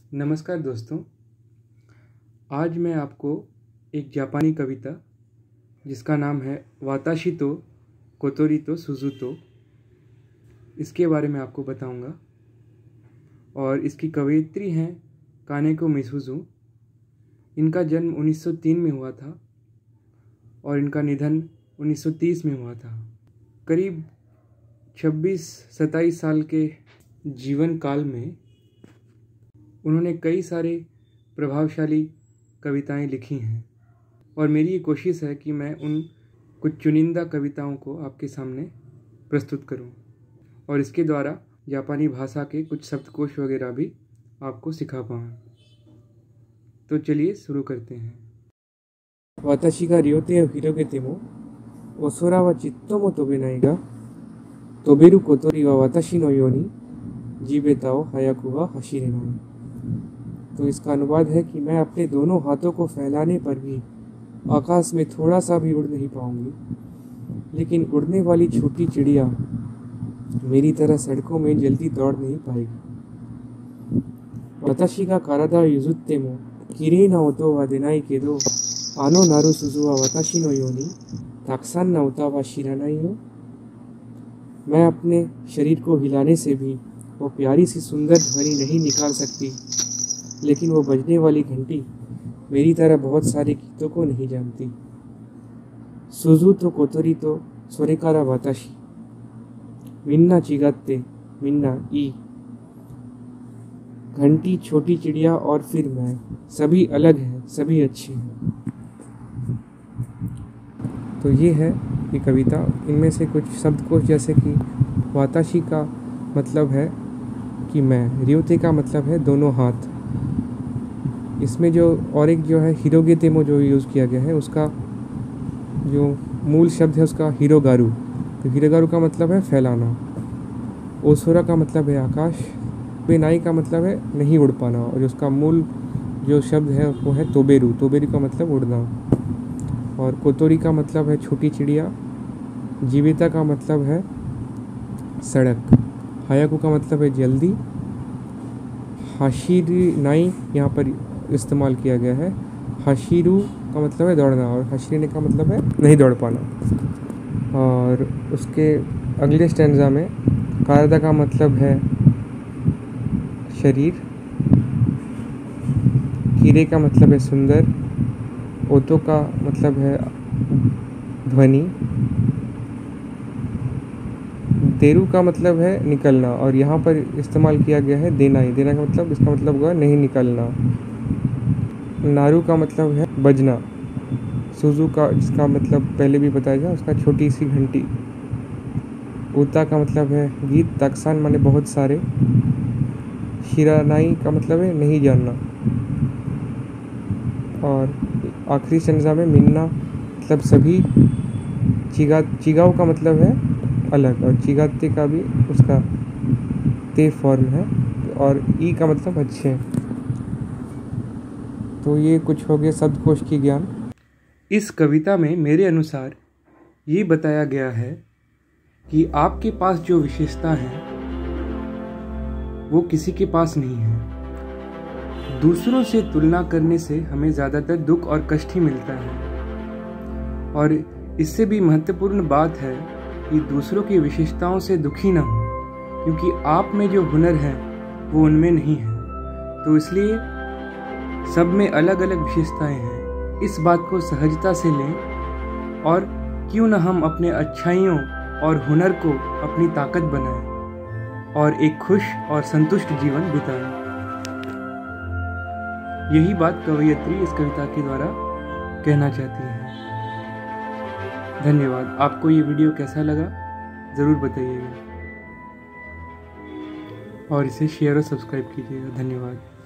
नमस्कार दोस्तों, आज मैं आपको एक जापानी कविता जिसका नाम है वाताशी तो कोतोरी तो सुजुतो, इसके बारे में आपको बताऊंगा। और इसकी कवयित्री हैं कानेको मिसुजु। इनका जन्म 1903 में हुआ था और इनका निधन 1930 में हुआ था। करीब 26-27 साल के जीवन काल में उन्होंने कई सारे प्रभावशाली कविताएं लिखी हैं और मेरी ये कोशिश है कि मैं उन कुछ चुनिंदा कविताओं को आपके सामने प्रस्तुत करूं और इसके द्वारा जापानी भाषा के कुछ शब्दकोश वगैरह भी आपको सिखा पाऊँ। तो चलिए शुरू करते हैं। वाताशी गा रियोते ओ हिरोगेते मो ओसोरा वा चित्तो मो तोबेनाई गा तोबेरु कोतोरी वा वाताशी नो योनी जीबेता ओ हायाकु वा हाशिरेनाई। तो इसका अनुवाद है कि मैं अपने दोनों हाथों को फैलाने पर भी आकाश में थोड़ा सा भी उड़ नहीं पाऊंगी, लेकिन उड़ने वाली छोटी चिड़िया मेरी तरह सड़कों में जल्दी दौड़ नहीं पाएगी। वाताशी गा कारादा युजुत्ते मो किरेई ना ओतो वा देनाई केदो आनो नारु सुजु वा वाताशी नो योनी ताक्सान ना ओता वा शिरानाई हो। मैं अपने शरीर को हिलाने से भी वो प्यारी सी सुंदर ध्वनि नहीं निकाल सकती, लेकिन वो बजने वाली घंटी मेरी तरह बहुत सारे गीतों को नहीं जानती। सुजु तो कोतोरी तो सोरेकारा वाताशी मिन्ना चिगाते मिन्ना ई। घंटी, छोटी चिड़िया और फिर मैं, सभी अलग हैं, सभी अच्छे हैं। तो ये है ये कविता। इनमें से कुछ शब्दकोश जैसे कि वाताशी का मतलब है कि मैं, रियोते का मतलब है दोनों हाथ। इसमें जो और एक जो है हिरोगेतेमो जो यूज़ किया गया है, उसका जो मूल शब्द है उसका हिरोगारू। तो हिरोगारू का मतलब है फैलाना। ओसोरा का मतलब है आकाश। बेनाई का मतलब है नहीं उड़ पाना, और उसका मूल जो शब्द है वो है तोबेरू। तोबेरू का मतलब उड़ना। और कोतोरी का मतलब है छोटी चिड़िया। जीविता का मतलब है सड़क। हायाकू का मतलब है जल्दी। हाशिरिनाई यहाँ पर इस्तेमाल किया गया है। हाशिरू का मतलब है दौड़ना और हाशिरिने का मतलब है नहीं दौड़ पाना। और उसके अगले स्टैंजा में कारादा का मतलब है शरीर। कीरे का मतलब है सुंदर। ओतो का मतलब है ध्वनि। देरू का मतलब है निकलना, और यहाँ पर इस्तेमाल किया गया है देनाई। देना का मतलब, इसका मतलब हुआ नहीं निकलना। नारू का मतलब है बजना। सुजु का, जिसका मतलब पहले भी बताया गया, उसका छोटी सी घंटी। उता का मतलब है गीत। ताक्सान माने बहुत सारे। शिरानाई का मतलब है नहीं जानना। और आखिरी स्टेंजा में मिन्ना मतलब सभी। चिगाओ का मतलब है अलग, और चिगाते का भी उसका ते फॉर्म है, और ई का मतलब अच्छे। तो ये कुछ हो गया शब्दकोश की ज्ञान। इस कविता में मेरे अनुसार ये बताया गया है कि आपके पास जो विशेषता है वो किसी के पास नहीं है। दूसरों से तुलना करने से हमें ज़्यादातर दुख और कष्ट ही मिलता है, और इससे भी महत्वपूर्ण बात है कि दूसरों की विशेषताओं से दुखी ना हो, क्योंकि आप में जो हुनर है वो उनमें नहीं है। तो इसलिए सब में अलग अलग विशेषताएं हैं। इस बात को सहजता से लें और क्यों न हम अपने अच्छाइयों और हुनर को अपनी ताकत बनाएं और एक खुश और संतुष्ट जीवन बिताएं। यही बात कवयित्री इस कविता के द्वारा कहना चाहती है। धन्यवाद। आपको ये वीडियो कैसा लगा ज़रूर बताइएगा और इसे शेयर और सब्सक्राइब कीजिएगा। धन्यवाद।